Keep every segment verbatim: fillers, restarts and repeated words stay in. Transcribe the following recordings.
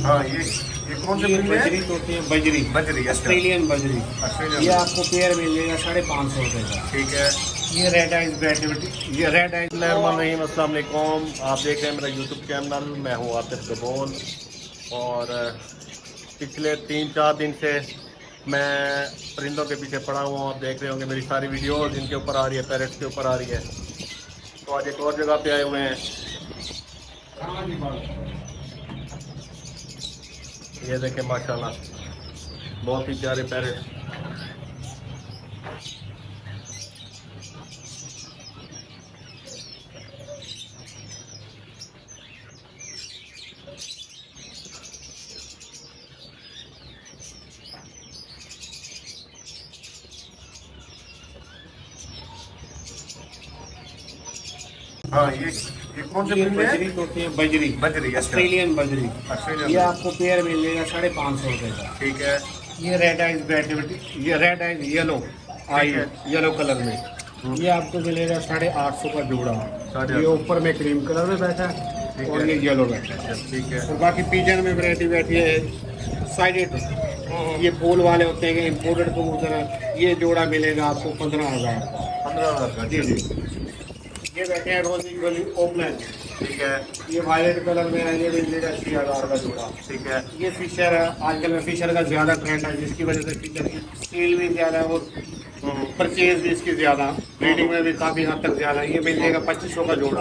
हाँ ये ये कौन से मिल बजरी होती है, बजरी बजरी ऑस्ट्रेलियन बजरी। ऑस्ट्रेलियन ये आपको पेयर मिल जाएगा साढ़े पाँच सौ रुपये का। ठीक है। ये रेड आइज ब्रेड, ये रेड आइज। रहीम अस्सलाम वालेकुम, आप देख रहे हैं मेरा यूट्यूब चैनल। मैं हूँ आतिफ गबोन और पिछले तीन चार दिन से मैं परिंदों के पीछे पड़ा हुआ हूँ। आप देख रहे होंगे मेरी सारी वीडियो जिनके ऊपर आ रही है, पैरेट्स के ऊपर आ रही है। तो आज एक और जगह पे आए हुए हैं। ये देखें माशाल्लाह बहुत ही प्यारे पैरेट। हाँ ये ये कौन से बजरी होती है, बजरी बजरी ऑस्ट्रेलियन बजरी। ऑस्ट्रेलियन ये आपको पेयर मिल जाएगा साढ़े पाँच सौ रुपये का। ठीक है। ये रेड आइज ब्रेड, ये red eyes yellow eye yellow colour में ये आपको मिलेगा साढ़े आठ सौ का जोड़ा। ये ऊपर में क्रीम कलर में बैठा है और ये येलो बैठा है। ठीक है। और बाकी पिजन में वैरायटी बैठी है साइडेड। ये फूल वाले होते हैं इम्पोर्टेड कबूतर। ये जोड़ा मिलेगा आपको पंद्रह हजार पंद्रह हजार का। जी जी। ये बैठे हैं रोजी गोली ओपन। ठीक है। ये वायलेट कलर में है, ये मिलेगा अस्सी हजार का जोड़ा। ठीक है। ये फिशर है, आजकल में फिशर का ज्यादा ट्रेंड है जिसकी वजह से फिशर की सेल भी ज्यादा है और परचेज भी इसकी ज्यादा, ब्रीडिंग में भी काफी हद तक ज्यादा है। ये मिल जाएगा पच्चीस सौ का जोड़ा।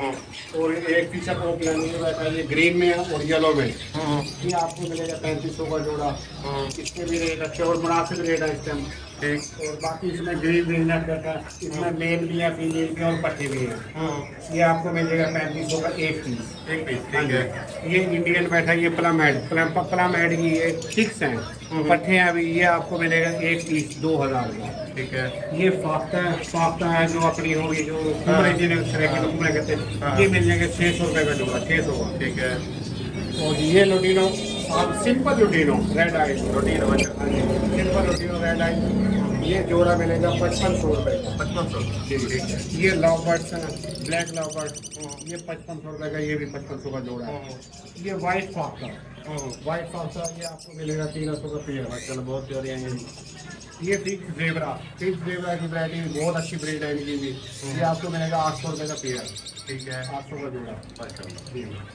और एक फिशर को प्लान ये ग्रीन में है और येलो में, ये आपको मिलेगा पैंतीस सौ का जोड़ा। इसमें भी रेट अच्छे और मुनासिब रेट है इस टाइम। और बाकी इसमें ग्रीन ग्रीन है, इसमें मेल भी है, फीमेल भी और पट्टी भी है। ये आपको मिलेगा पैंतीस सौ का एक पीस। एक पीस। ठीक है। ये इंडियन बैठा है, ये plum head plum plum head की ये फिक्स है, पट्टे हैं अभी। ये आपको मिलेगा एक पीस दो हजार का। ठीक है। ये फाख्ता है, फाख्ता है जो अपनी होगी जो कुमरे जिन्हें कुमरे कहते हैं, ये मिल जाएंगे छः सौ रुपये का जोड़ा, छः सौ का। ठीक है। और ये lutino simple lutino red eye lutino simple lutino red eye, ये जोड़ा मिलेगा पचपन सौ रुपये का। पचपन सौ। ठीक है। ये लव बर्ड्स है, ब्लैक लव बर्ड, ये पचपन सौ रुपये का, ये भी पचपन सौ का जोड़ा है। ये वाइट फाख्ता, वाइट फाख्ता ये आपको मिलेगा तेरह सौ का पेयर। चलो बहुत प्यारी है। ये फिक्स जेबरा, फिक्स जेबरा की वैरायटी बहुत अच्छी ब्रीड है इनकी भी। ये आपको मिलेगा आठ सौ रुपये का पेयर। ठीक है। आठ सौ का जोड़ा। माशाल्लाह।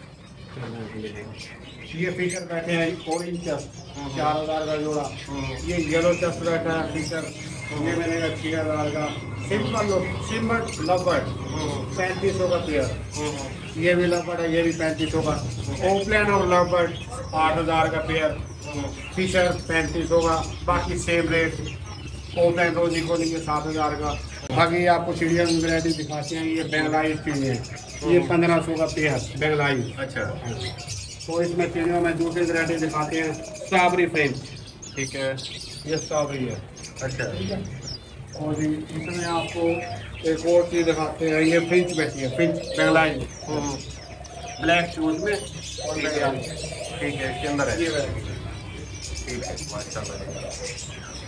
ये फीचर बैठे हैं ऑरेंज चस्ट, चार हजार का जोड़ा। ये येलो चस्ट बैठा है फीचर, ये मिलेगा छः हजार का। सिंपल सिंपल लवबर्ड पैंतीस सौ का पेयर। ये भी लवबर्ड है, ये भी पैंतीस सौ का। ओपलैंड और लवबर्ड आठ हजार का पेयर। फीचर पैंतीस सौ का। बाकी सेम रेट। ओपलैंड रोजी को लिए सात हजार का। बाकी आपको चिड़िया की वैरायटी दिखाते हैं। ये बेंगलाई चिड़िया, ये पंद्रह सौ का पेयर बेंगलाई। अच्छा। तो इसमें चिड़ियों में दूसरी वैरायटी दिखाते हैं, स्ट्रॉबेरी फ्रेंच। ठीक है। ये स्ट्रॉबेरी है। अच्छा। और इसमें आपको एक और चीज़ दिखाते हैं, ये फ्रिंच बैठी है, फ्रिंच बेंगलाई ब्लैक शूज में। और ठीक है। ठीक है, इसके अंदर है। ये वैरायटी। ठीक है माशाल्लाह।